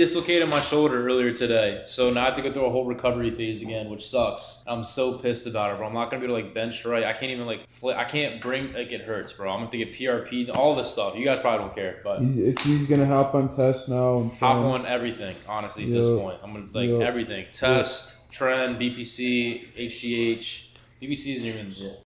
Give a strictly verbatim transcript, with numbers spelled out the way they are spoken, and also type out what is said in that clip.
dislocated my shoulder earlier today, so now I have to go through a whole recovery phase again, which sucks. I'm so pissed about it, bro. I'm not gonna be able to like bench right. I can't even like flip. I can't bring like it hurts, bro. I'm gonna have to get P R P, all this stuff. You guys probably don't care, but he's, it's, he's gonna hop on test now. And hop on everything. Honestly, yep. at this point, I'm gonna like yep. everything. Test, yep. Tren, B P C, H G H. B P C isn't even.